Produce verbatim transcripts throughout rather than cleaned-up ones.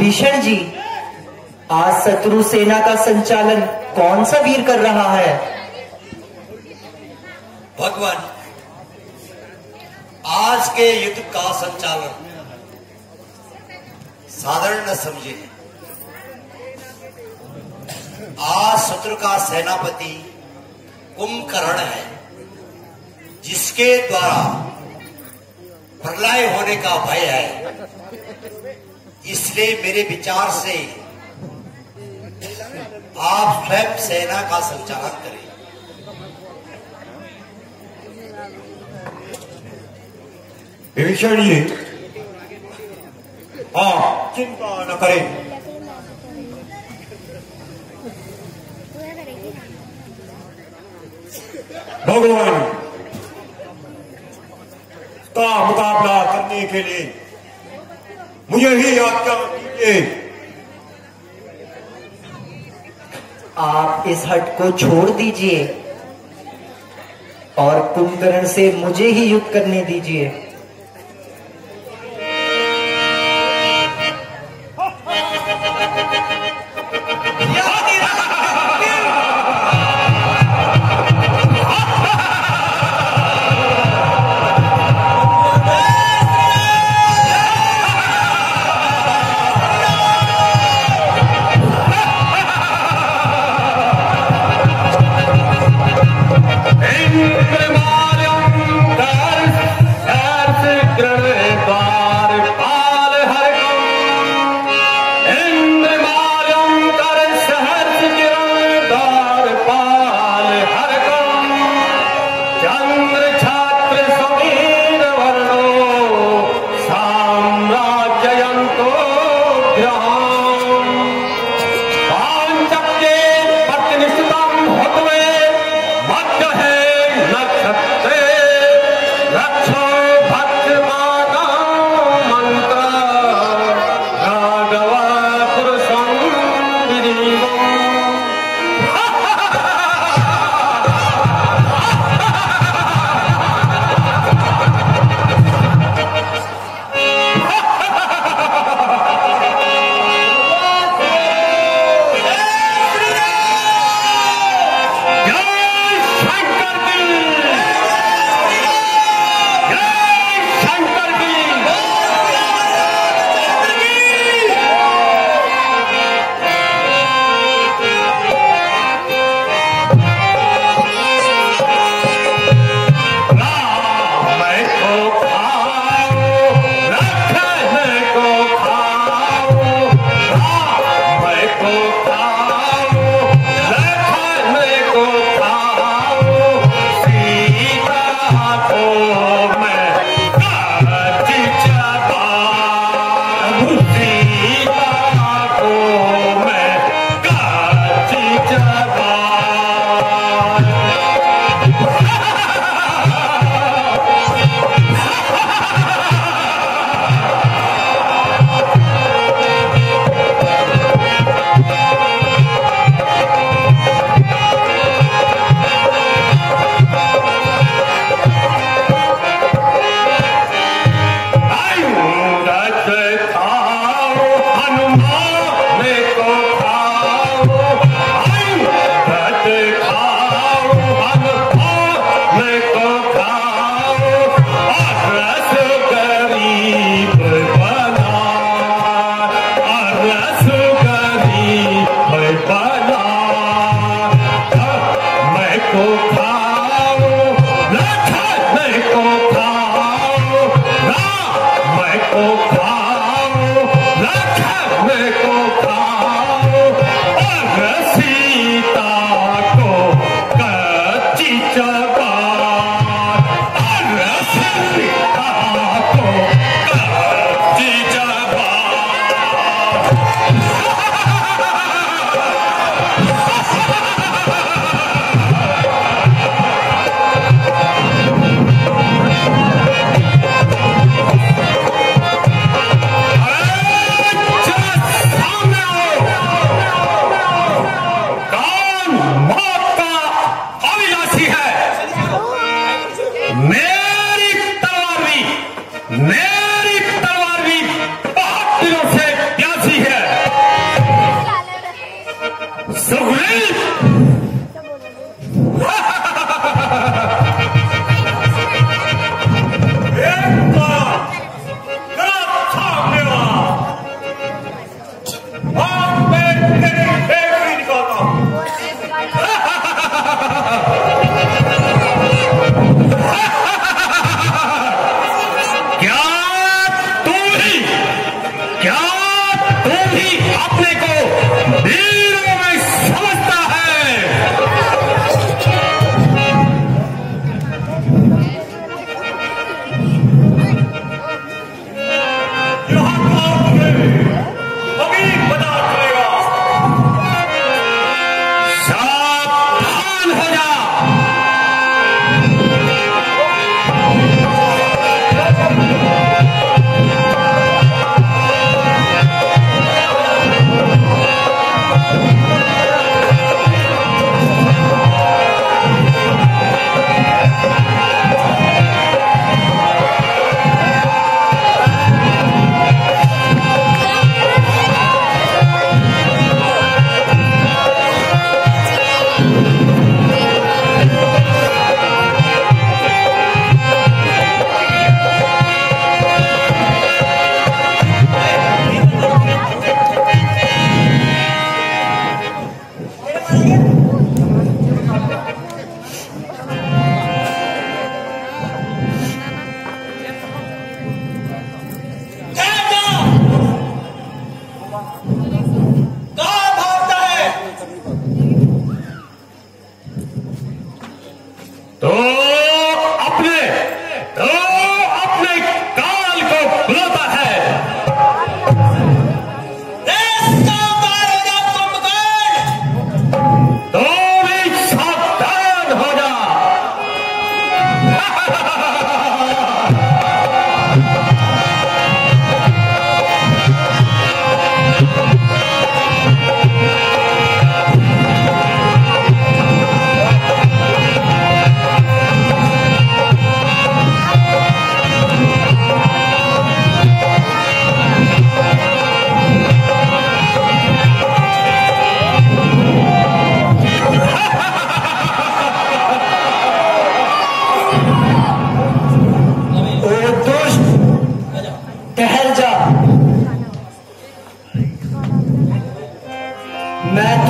विभीषण जी, आज शत्रु सेना का संचालन कौन सा वीर कर रहा है? भगवान, आज के युद्ध का संचालन साधारण न समझे। आज शत्रु का सेनापति कुंभकर्ण है, जिसके द्वारा प्रलय होने का भय है। इसलिए मेरे विचार से आप स्वयं सेना का संचालन करें। विभीषण जी, हाँ, चिंता न करें। भगवान का मुकाबला करने के लिए मुझे ही आज्ञा दीजिए। आप इस हट को छोड़ दीजिए और कुंभकर्ण से मुझे ही युद्ध करने दीजिए।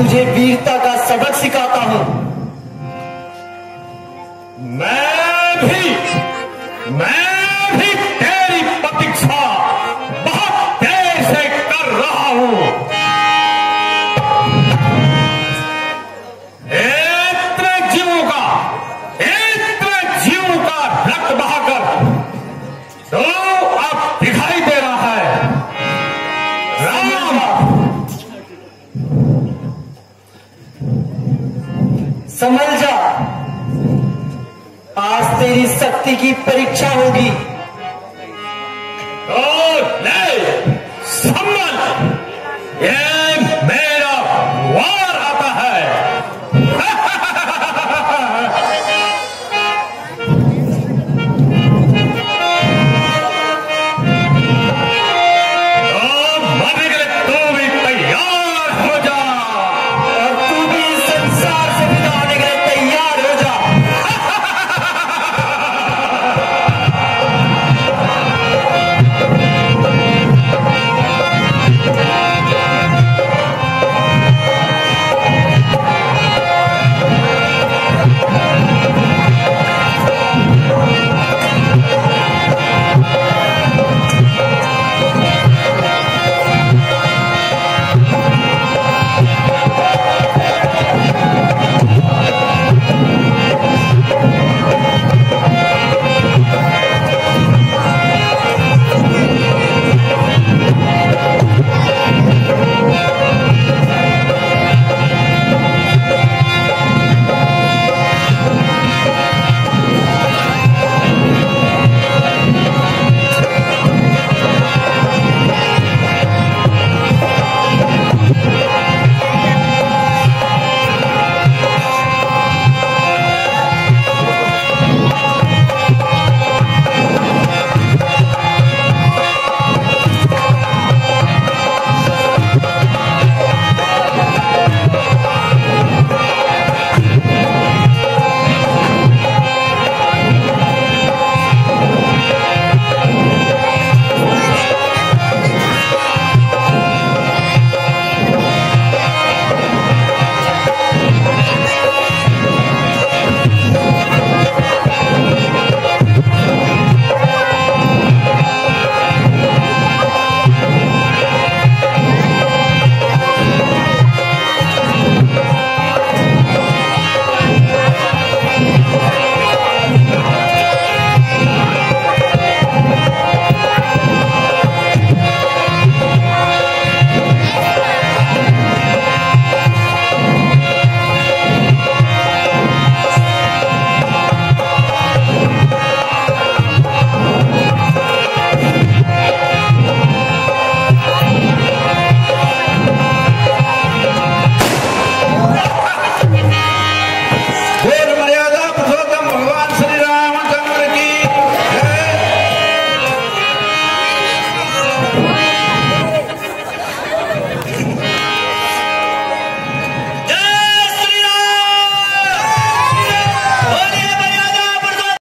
तुझे वीरता का सबक सिखाता हूं। मैं भी मैं भी तेरी प्रतीक्षा बहुत देर से कर रहा हूं। इतने जीवों का इतने जीवों का रक्त बहाकर तो अब दिखाई दे रहा है। राम संभल जा, आज तेरी शक्ति की परीक्षा होगी। तो ले संभल, ये